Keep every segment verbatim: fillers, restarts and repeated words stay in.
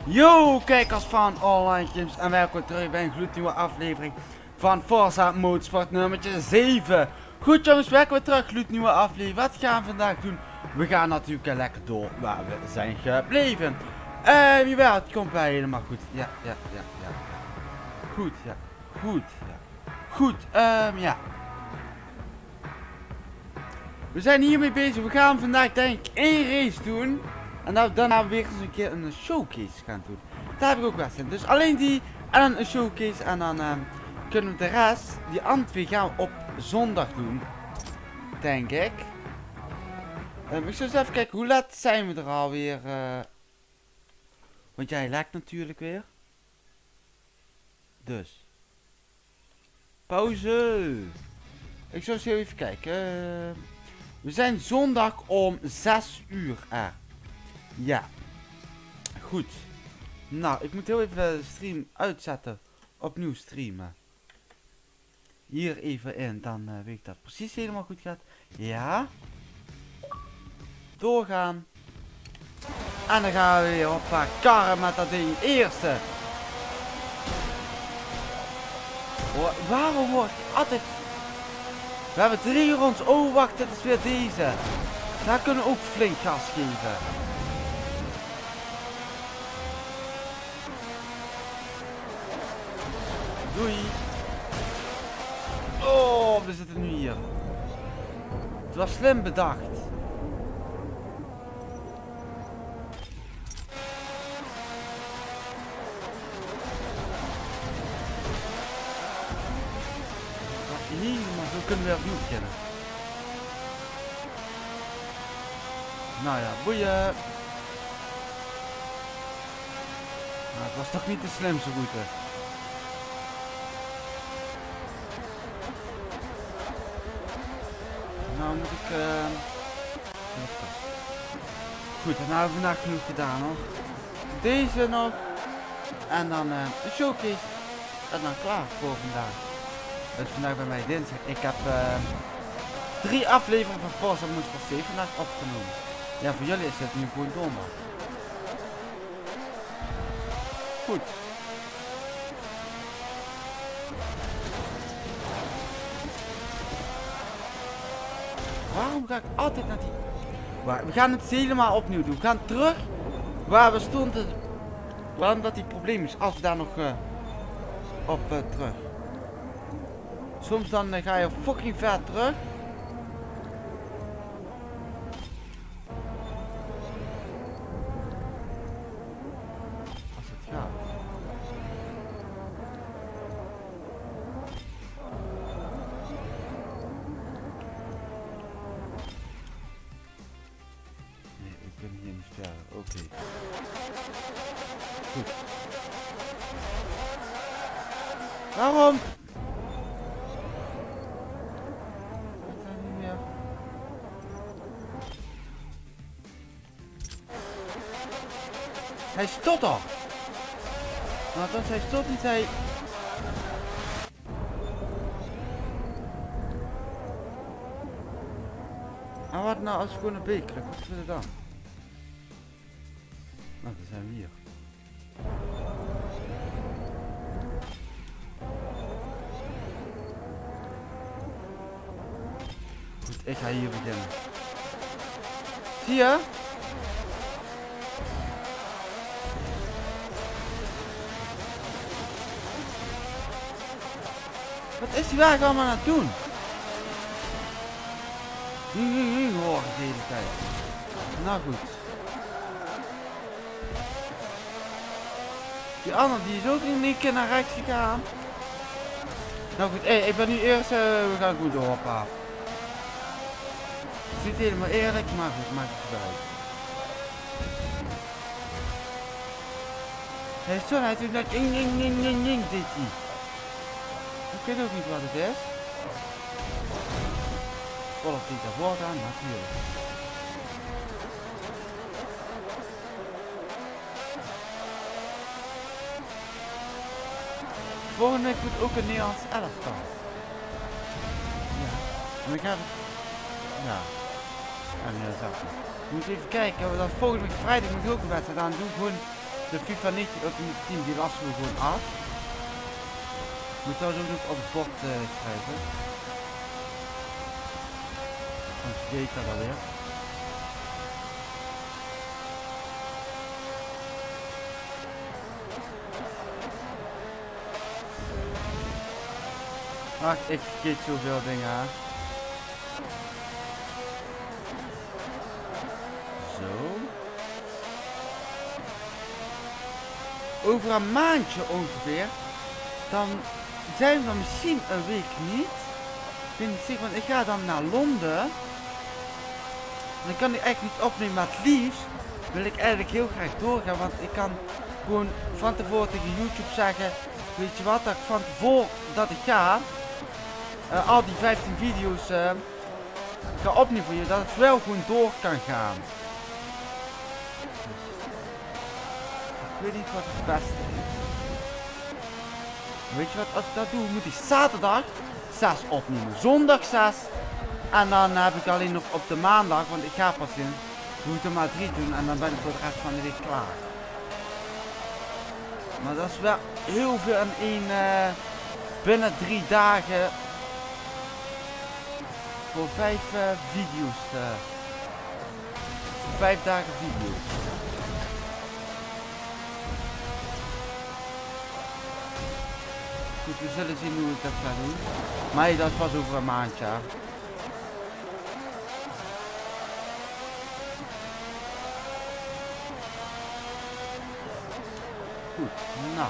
Yo, kijkers van Online Games en welkom terug bij een gloednieuwe aflevering van Forza Motorsport nummertje zeven. Goed jongens, welkom weer terug, gloednieuwe aflevering. Wat gaan we vandaag doen? We gaan natuurlijk lekker door waar we zijn gebleven. Ehm, jawel, het komt bij helemaal goed. Ja, ja, ja, ja. Goed, ja. Goed, ja. Goed, ehm, ja. We zijn hiermee bezig. We gaan vandaag denk ik één race doen. En dan, daarna weer eens een keer een showcase gaan doen. Daar heb ik ook wel zin in. Dus alleen die en dan een showcase. En dan um, kunnen we de rest, die andere twee gaan we op zondag doen. Denk ik. Um, ik zal eens even kijken, hoe laat zijn we er alweer? Uh... Want jij lekt natuurlijk weer. Dus. Pauze. Ik zal eens even kijken. Uh... We zijn zondag om zes uur er. Ja. Goed. Nou, ik moet heel even de stream uitzetten. Opnieuw streamen. Hier even in. Dan uh, weet ik dat het precies helemaal goed gaat. Ja. Doorgaan. En dan gaan we weer op een paar karren met dat ding. Eerste. Oh, waarom word ik altijd... We hebben drie ronds. Oh, wacht. Dit is weer deze. Daar kunnen we ook flink gas geven. Doei. Oh, we zitten nu hier. Het was slim bedacht. Helemaal, zo kunnen we opnieuw beginnen. Nou ja, boeien. Nou, het was toch niet de slimste route. Nou moet ik... Uh... Goed, dan hebben we vandaag genoeg gedaan hoor. Deze nog. En dan uh, een showcase. En dan klaar voor vandaag. Dus vandaag bij mij dinsdag. Ik heb uh, drie afleveringen van Forza Motorsport zeven vandaag opgenomen. Ja, voor jullie is het nu gewoon donderdag. Goed. Waarom ga ik altijd naar die... We gaan het helemaal opnieuw doen. We gaan terug waar we stonden. Waarom dat die probleem is. Als we daar nog uh, op uh, terug. Soms dan uh, ga je fucking ver terug. Als het gaat. Nee, ik ben hier niet verder. Oké. Okay. Goed. Waarom? Hij stopt al. Nou, dat hij stopt niet, hij... En wat nou als we gewoon een beek? Wat moeten we dan? Nou, dan zijn we hier. Goed, ik ga hier beginnen. Zie je? Wat is die wagen allemaal aan het doen? Hing, hing, hing hoor ik de hele tijd. Nou goed. Die andere die is ook in één keer naar rechts gegaan. Nou goed, hey, ik ben nu eerst, uh, we gaan goed door af. Het is niet helemaal eerlijk, maar goed, maakt het wel uit. Hé, zo, hij doet net ing, ing, ing, ing, ing, dit hier. Ik weet ook niet wat het is. Volgt die dat woord aan, natuurlijk. Volgende week moet ook een Nederlands elftal. Ja. En ik ga... Ja. En ja, zelf. We moeten even kijken. Dat volgende week vrijdag moet ik ook een wedstrijd aan doen. Gewoon de FIFA negentien Ultimate Team, die lassen we gewoon af. Ik moet trouwens ook nog op het bord uh, schrijven. Anders vergeet dat alweer. Ach, ik vergeet zoveel dingen aan. Zo. Over een maandje ongeveer. Dan zijn we misschien een week niet. Ik weet niet zeker, want ik ga dan naar Londen. Dan kan ik eigenlijk niet opnemen, maar het liefst wil ik eigenlijk heel graag doorgaan. Want ik kan gewoon van tevoren tegen YouTube zeggen, weet je wat, dat ik van tevoren dat ik ga, uh, al die vijftien video's uh, ga opnemen voor je, dat het wel gewoon door kan gaan. Ik weet niet wat het beste is. Weet je wat, als ik dat doe, moet ik zaterdag zes opnemen, zondag zes. En dan heb ik alleen nog op de maandag, want ik ga pas in, moet ik er maar drie doen en dan ben ik voor de rest van de week klaar. Maar dat is wel heel veel in één, uh, binnen drie dagen, voor vijf uh, video's, uh, voor vijf dagen video's. Goed, we zullen zien hoe ik dat ga doen. Maar dat is pas over een maandje. Goed, nou.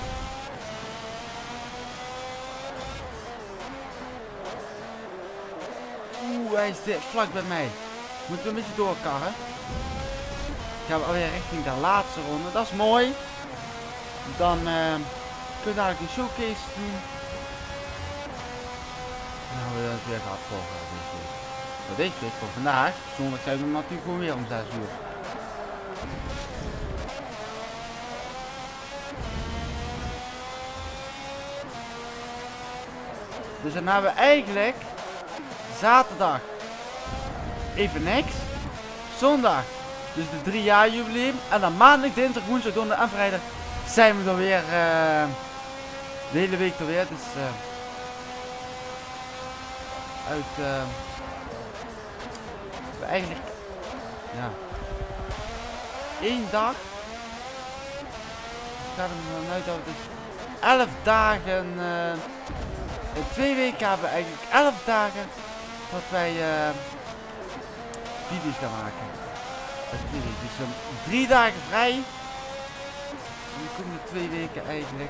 Oeh, hij is dit vlak bij mij. Moeten we een beetje doorkarren. Gaan we alweer richting de laatste ronde. Dat is mooi. Dan uh, kunnen we dadelijk een showcase doen. Nou, we het weer gehad volgen. Dat weet ik voor vandaag. Zondag zijn we natuurlijk gewoon weer om zes uur. Dus dan hebben we eigenlijk zaterdag even niks. Zondag dus de drie jaar jubileum. En dan maandag, dinsdag, woensdag, donderdag en vrijdag zijn we er weer. Uh, de hele week er weer. Dus uh, uit uh, we eigenlijk ja één dag. Dus gaat hem dan uit dat we dus elf dagen. Uh, In twee weken hebben we eigenlijk elf dagen dat wij uh, video's gaan maken. Dat twee weken. Dus um, drie dagen vrij. En de komende twee weken eigenlijk.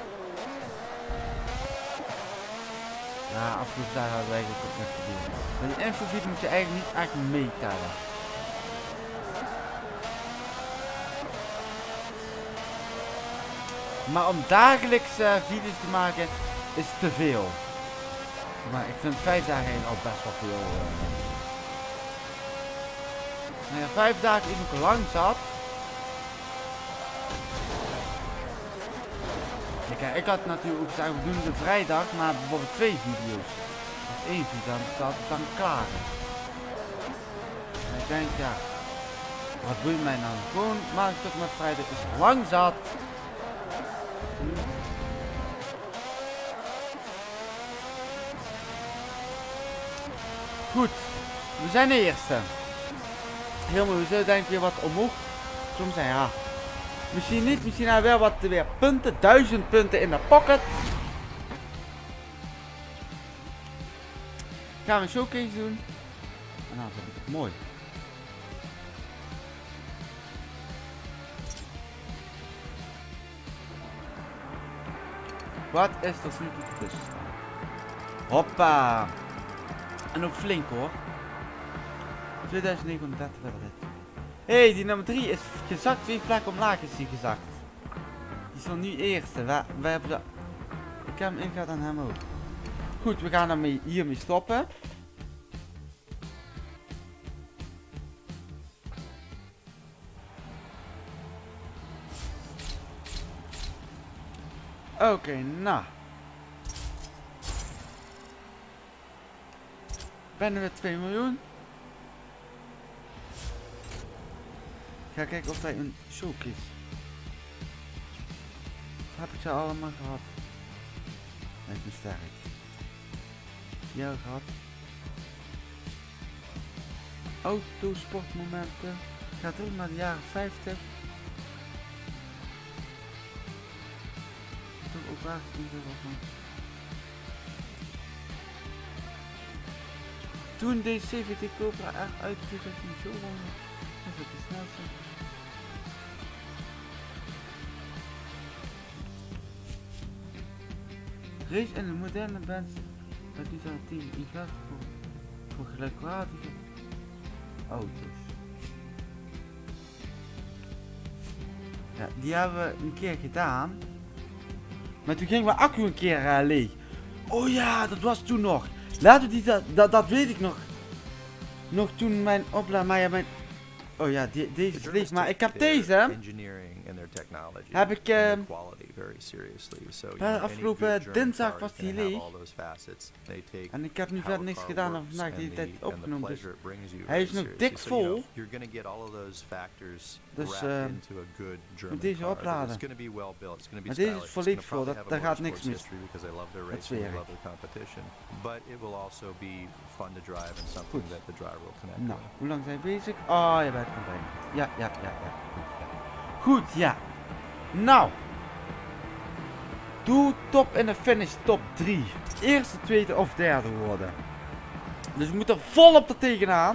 Ja, afgelopen dagen hadden we eigenlijk ook net gedaan. Maar die infovideo moet je eigenlijk niet echt meetellen. Maar om dagelijks uh, video's te maken is te veel. Maar ik vind vijf dagen heen al best wel veel. Uh. Nou ja, vijf dagen is ook lang zat. Kijk, ik had natuurlijk ook gezegd, we doen de vrijdag, maar bijvoorbeeld twee video's. Of één video, dan dat het dan klaar is. En ik denk, ja, wat boeit mij nou? Gewoon maandag tot met vrijdag is lang zat. Hm. Goed, we zijn de eerste. Heel mooi, we zullen denk ik weer wat omhoog. Soms zijn ja. Misschien niet, misschien hebben we wel wat weer punten. Duizend punten in de pocket. Gaan we een showcase doen. En nou, dat is mooi. Wat is er nu toe tussen staan? Hoppa. En ook flink hoor. tweeduizend negenhonderddertig wel dit. Hé, hey, die nummer drie is gezakt. Twee plekken omlaag is die gezakt. Die is dan nu eerste. Wij, wij hebben de... Ik heb hem ingegaan aan hem ook. Goed, we gaan daarmee hiermee stoppen. Oké, okay, nou. Ben er met twee miljoen. Ik ga kijken of wij een showcase heb ik ze allemaal gehad. Lijkt me sterk. Jou gehad. Autosportmomenten. Gaat terug naar de jaren vijftig. Toch ook waar ik niet was nog. Toen deed C V T Cobra echt uit dat hij zo lang was het de snelste. Race in de moderne bands met die zijn tegen in gaat voor, voor gelijkwaardige auto's. Ja, die hebben we een keer gedaan. Maar toen ging mijn accu een keer uh, leeg. Oh ja, dat was toen nog. Laten we die, dat, dat, dat weet ik nog. Nog toen mijn opleiding, maar ja, mijn... Oh ja, die, deze is leeg, maar ik heb deze. Heb ik... Uh, uh, afgelopen dinsdag was die leeg. En ik heb nu verder niks gedaan dan vandaag die tijd opgenomen. Dus hij is nog dik vol. Dus uh, moet deze opladen. Maar deze is volledig vol, dat, daar gaat niks mis. Dat zweer ik. Goed. Nou, hoe lang zijn we bezig? Oh, je bent er bijna. Ja, ja, ja, ja. Goed, ja. Nou. Doe top in de finish top drie. Eerste, tweede of derde worden. Dus we moeten volop er tegenaan.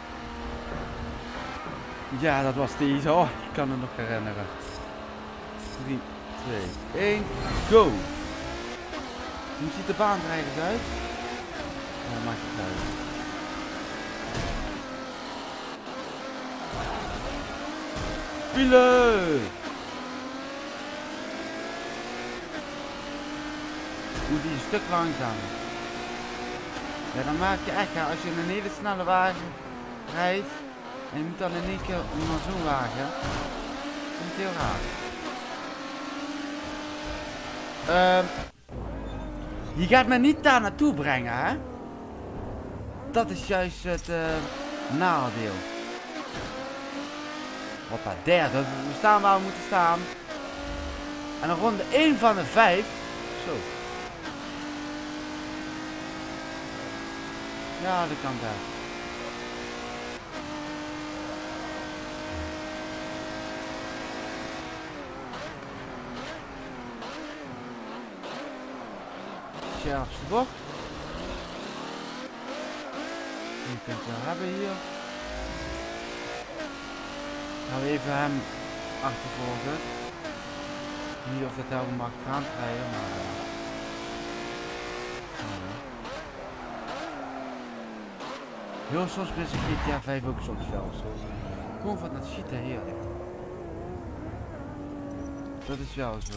Ja, dat was deze. Oh, ik kan het nog herinneren. drie, twee, één, go. Hoe ziet de baan er eigenlijk uit? Oh, maakt het uit. File! Hoe die een stuk langzamer. Ja, dan maak je echt, als je in een hele snelle wagen rijdt en je moet dan in één keer naar zo'n wagen, dat is heel raar. Uh, je gaat me niet daar naartoe brengen, hè? Dat is juist het uh, nadeel. Hoppa, derde. We staan waar we moeten staan. En dan ronde één van de vijf. Zo. Ja, dat kan best. Scherpste bocht. Die kunt je wel hebben hier. Gaan we even hem achtervolgen. Niet of dat helemaal mag gaan rijden, maar... Uh, heel soms is G T A vijf ook soms wel zo. Gewoon van dat shit heerlijk. Dat is wel zo.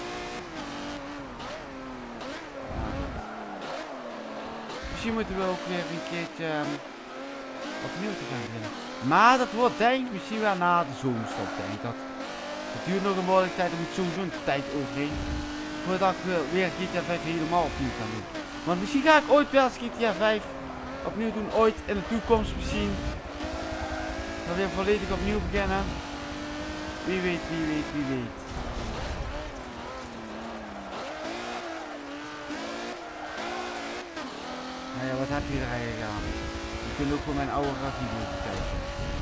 Misschien moeten we ook weer een keertje um, opnieuw te gaan beginnen. Maar dat wordt denk ik misschien wel na de zomerstop, denk ik. Dat, dat duurt nog een behoorlijke tijd, er moet sowieso een tijd overheen. Voordat ik uh, weer G T A vijf helemaal opnieuw kan doen. Want misschien ga ik ooit wel eens G T A vijf opnieuw doen, ooit in de toekomst misschien. Dan weer volledig opnieuw beginnen. Wie weet, wie weet, wie weet. Nou ja, wat heb je er eigenlijk aan? Je kunt ook voor mijn oude radio's kijken.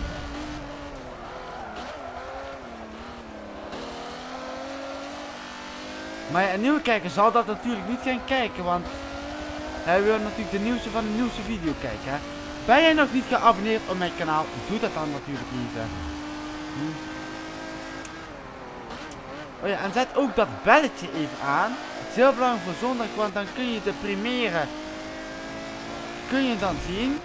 Maar ja, een nieuwe kijker zal dat natuurlijk niet gaan kijken, want hij wil natuurlijk de nieuwste van de nieuwste video kijken. Hè? Ben jij nog niet geabonneerd op mijn kanaal? Doe dat dan natuurlijk niet. Hè? Hm. Oh ja, en zet ook dat belletje even aan. Het is heel belangrijk voor zondag, want dan kun je de première kun je dan zien.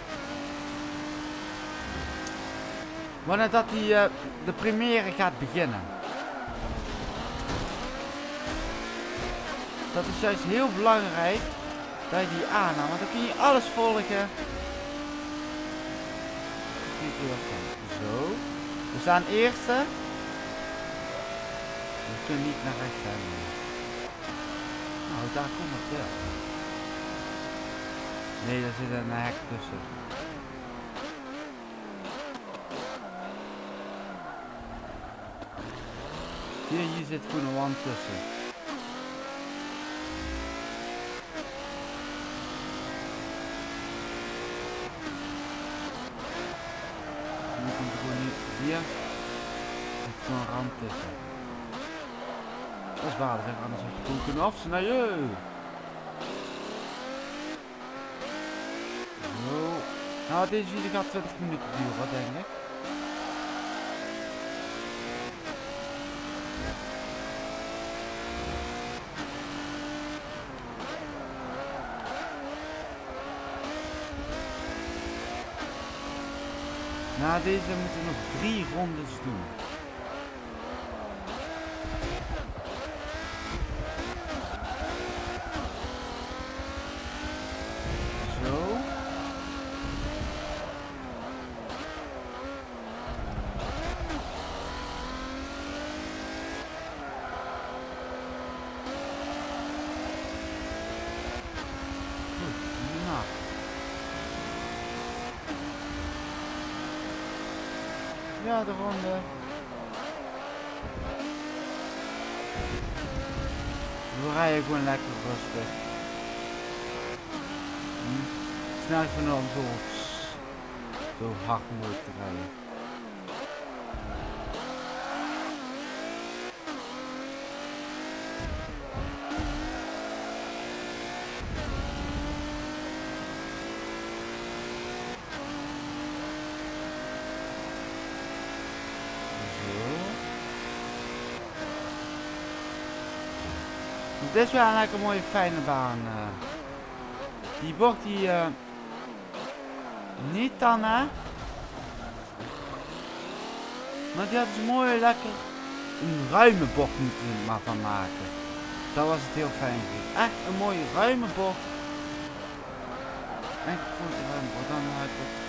Wanneer dat die uh, de première gaat beginnen. Dat is juist heel belangrijk dat je die aanhoudt, want dan kun je alles volgen. Zo. We staan eerste. We kunnen niet naar rechts zijn. Nou, daar komt het wel. Nee, daar zit een hek tussen. Zie je, hier zit gewoon een wand tussen. Hier. Het is gewoon een rand tussen. Dat is waar, zeg, anders had je gewoon kunnen afsnijden. Zo. Nou, deze video gaat twintig minuten duren, denk ik. Na deze moeten we nog drie rondes doen. Zo. Goed, nou. Ja, de ronde. We rijden gewoon lekker rustig. Hm. Snel van om zo, zo hard mogelijk te rijden. Dit is wel eigenlijk een mooie fijne baan. Uh. Die bocht die uh, niet dan hè. Maar die had dus mooi lekker een ruime bocht moeten maar van maken. Dat was het heel fijn geweest. Echt een mooie ruime bocht. Echt een goede ruime bocht. Dan had ik dat,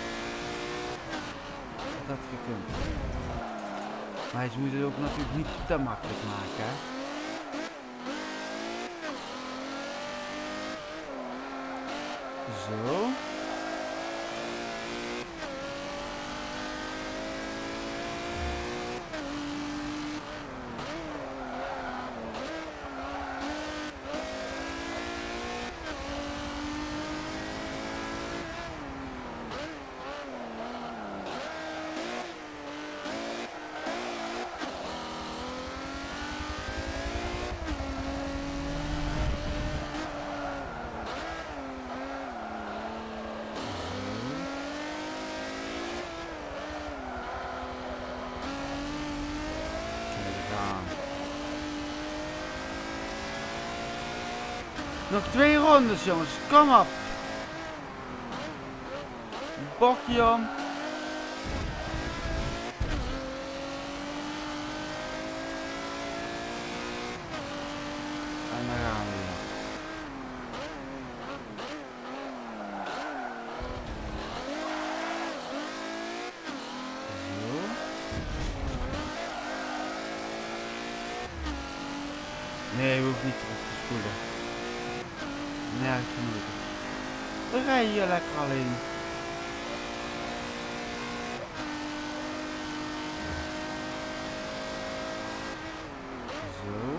dat gekund. Maar je moet het ook natuurlijk niet te makkelijk maken hè. Zo. Nog twee rondes jongens, kom op. Bochtje om. En dan gaan we weer. Zo. Nee, we hoeven niet terug te spoelen. Nee, ik vind het niet. We rijden hier lekker alleen. Zo.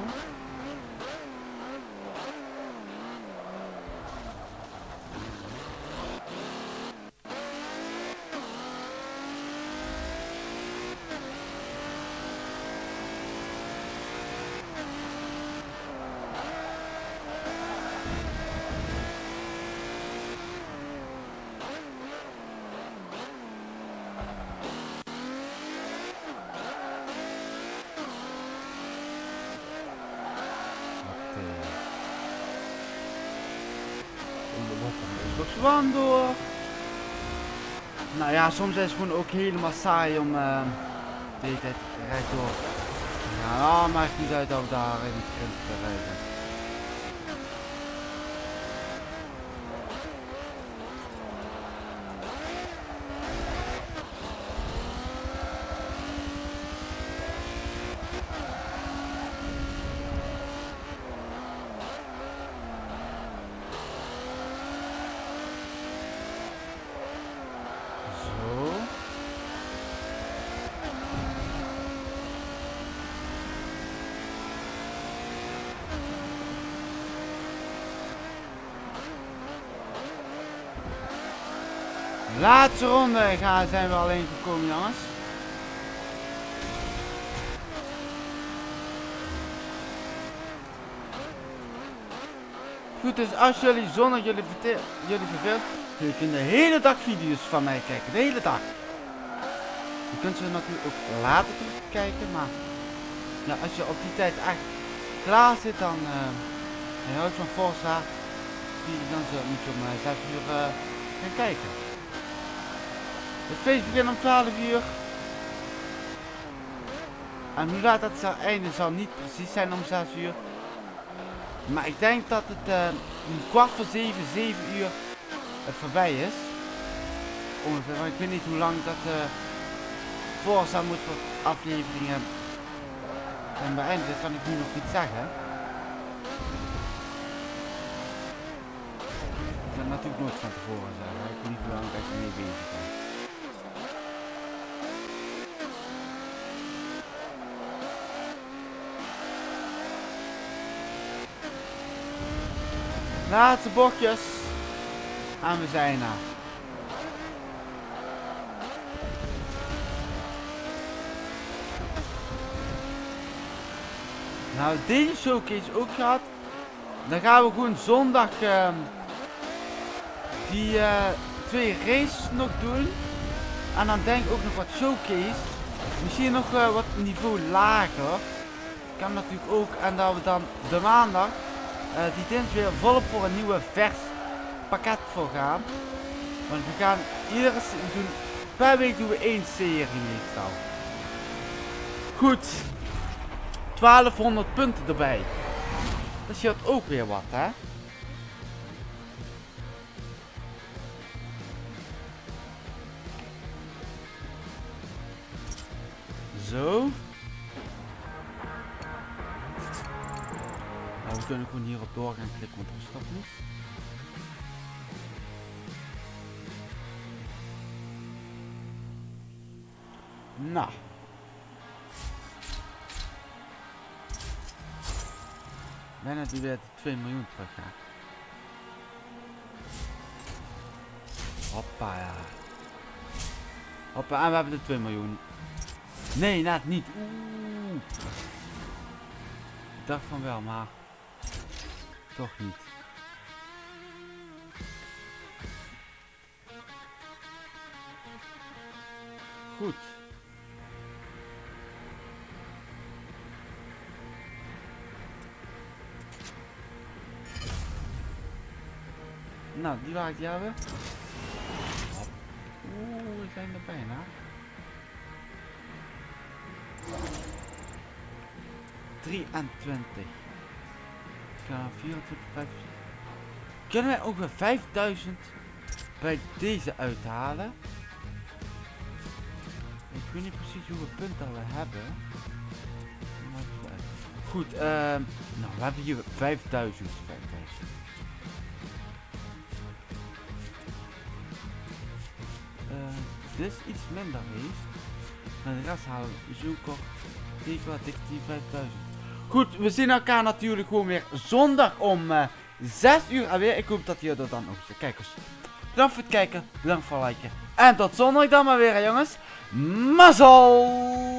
Gewoon door. Nou ja, soms is het gewoon ook helemaal saai om uh, de hele tijd rechtdoor. Ja, nou, maakt niet uit dat we daar in het grind te rijden. Laatste ronde gaan, zijn we alleen gekomen jongens. Goed, dus als jullie zonder jullie, jullie verveelt, jullie kunnen de hele dag video's van mij kijken. De hele dag. Je kunt ze natuurlijk ook later kijken, maar ja, als je op die tijd echt klaar zit, dan uh, en je houdt van Forza, dan moet je om uh, zes uur uh, gaan kijken. Het feest begint om twaalf uur. En hoe laat dat zal eindigen zal niet precies zijn om zes uur. Maar ik denk dat het uh, een kwart voor zeven, zeven uur het voorbij is. Ongeveer, maar ik weet niet hoe lang dat uh, Forza moet voor afleveringen en beëindigen. Dat kan ik nu nog niet zeggen. Ik kan natuurlijk nooit van tevoren zeggen. Ik weet niet hoe lang ik er mee bezig ben. Laatste bochtjes. En we zijn er. Nou, deze showcase ook gehad. Dan gaan we gewoon zondag uh, die uh, twee races nog doen. En dan denk ik ook nog wat showcase. Misschien nog uh, wat niveau lager. Kan natuurlijk ook. En dat we dan de maandag uh, die dinsdag weer volop voor een nieuwe vers pakket voor gaan. Want we gaan iedere doen. Per week doen we één serie meestal. Goed. twaalfhonderd punten erbij. Dat scheelt ook weer wat, hè? Zo. Nou, we kunnen gewoon hierop door gaan klikken, want dat stopt niet. Nou. Bijna die weer twee miljoen terug gaat. Hoppa, ja. Hoppa, en we hebben de twee miljoen. Nee, net niet. Oeh. Ik dacht van wel, maar toch niet. Goed. Nou, die waar ik die hebben. Oeh, we zijn er bijna. drieëntwintig. Ik ga vierentwintig, vijfentwintig. Kunnen wij ook weer vijfduizend bij deze uithalen? Ik weet niet precies hoeveel punten we hebben. Goed, uh, nou we hebben hier vijfduizend. vijfduizend. Uh, dit is iets minder heeft. Maar de rest halen we zo kort. Zie ik wat, ik die vijfduizend. Goed, we zien elkaar natuurlijk gewoon weer zondag om uh, zes uur alweer. Ik hoop dat jullie er dan ook zijn. Kijkers, bedankt voor het kijken, bedankt voor het liken. En tot zondag dan maar weer, hè, jongens. Mazzel!